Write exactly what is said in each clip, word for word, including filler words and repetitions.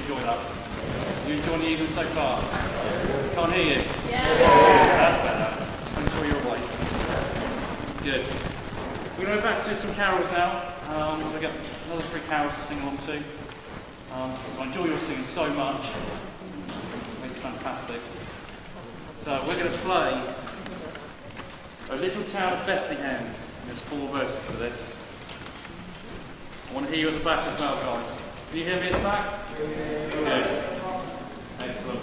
enjoy that? You enjoying the evening so far? Can't hear you? Yeah. That's better. I'm sure you're awake. Good. We're going to go back to some carols now. Um, so we get another three carols to sing along to. Um, so I enjoy your singing so much. It's fantastic. So we're going to play A Little Town of Bethlehem. There's four verses to this. I want to hear you at the back as well, guys. Can you hear me at the back? Yeah. Good. Excellent.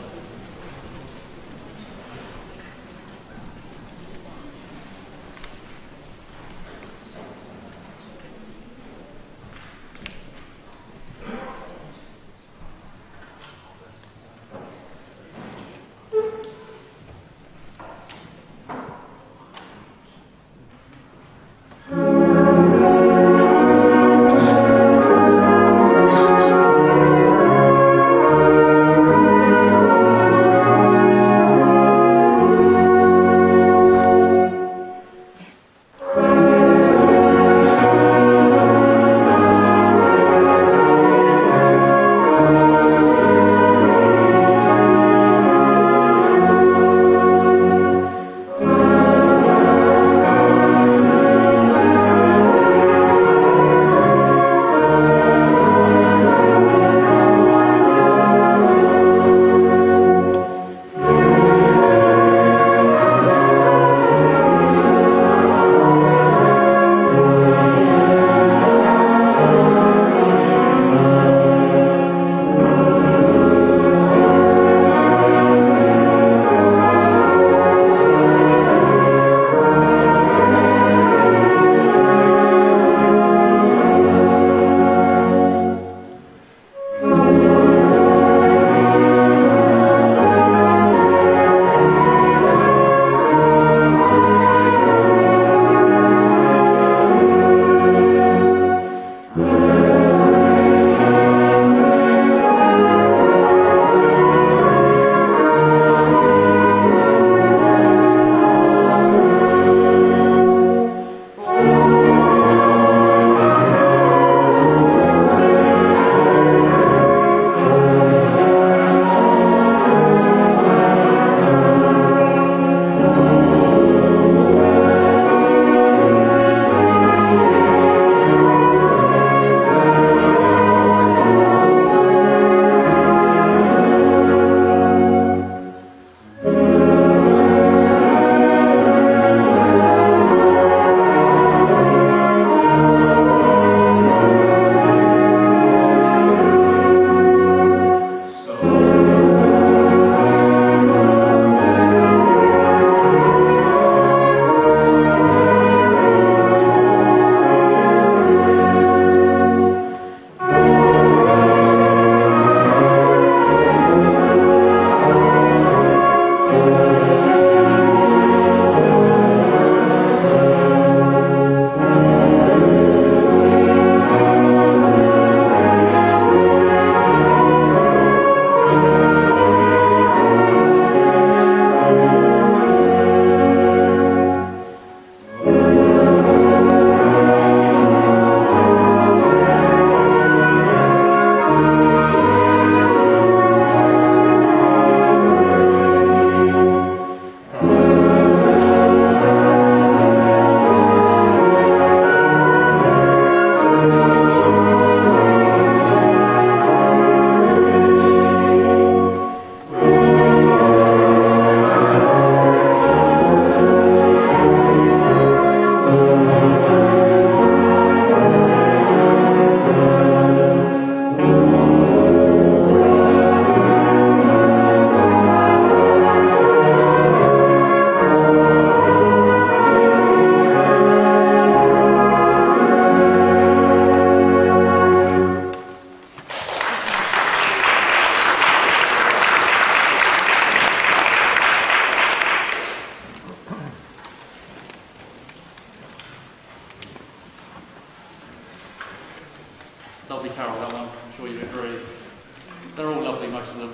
Lovely carol, that one. I'm sure you agree. They're all lovely, most of them.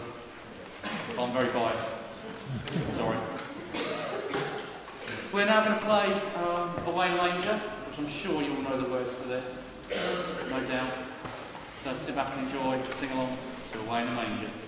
But I'm very biased. Sorry. We're now going to play um, Away Manger, which I'm sure you all know the words to this. No doubt. So sit back and enjoy, sing along to Away. playing a manger.